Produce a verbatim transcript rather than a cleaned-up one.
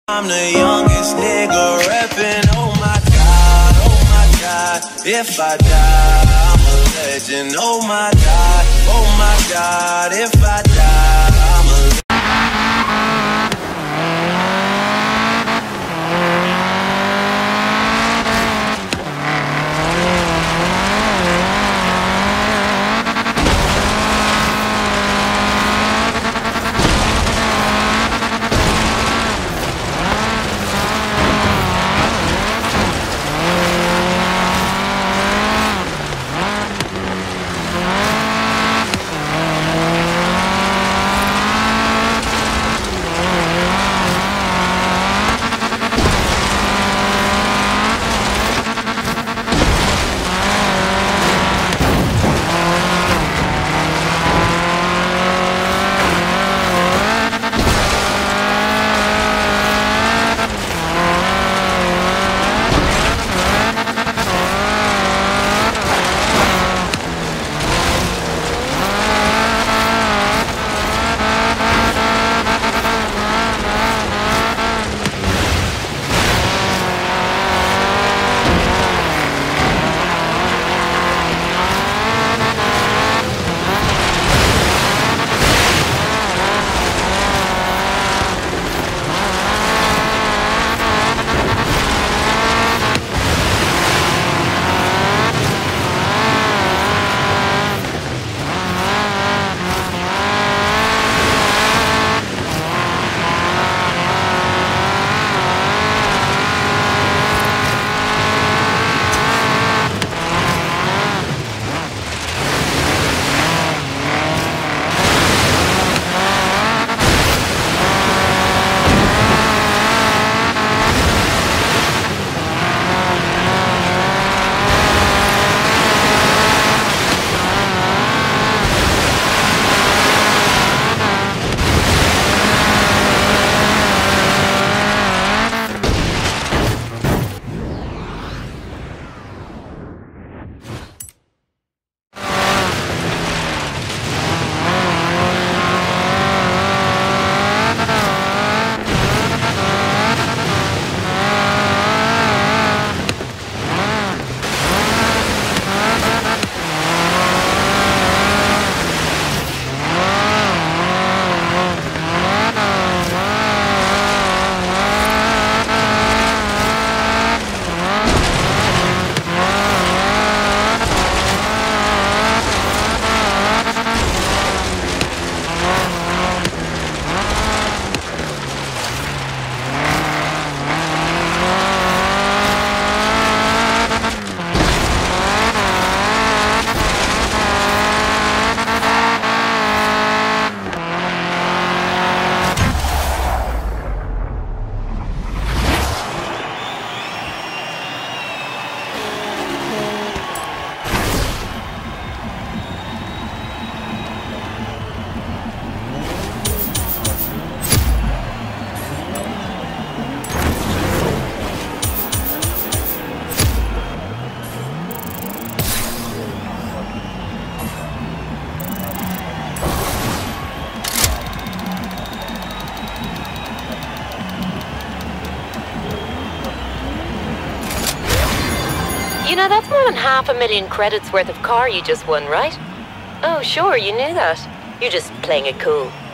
I'm the youngest nigga reppin', oh my god, oh my god. If I die, I'm a legend, oh my god, oh my god. If I die, I'm a legend. You know, that's more than half a million credits worth of car you just won, right? Oh, sure, you knew that. You're just playing it cool.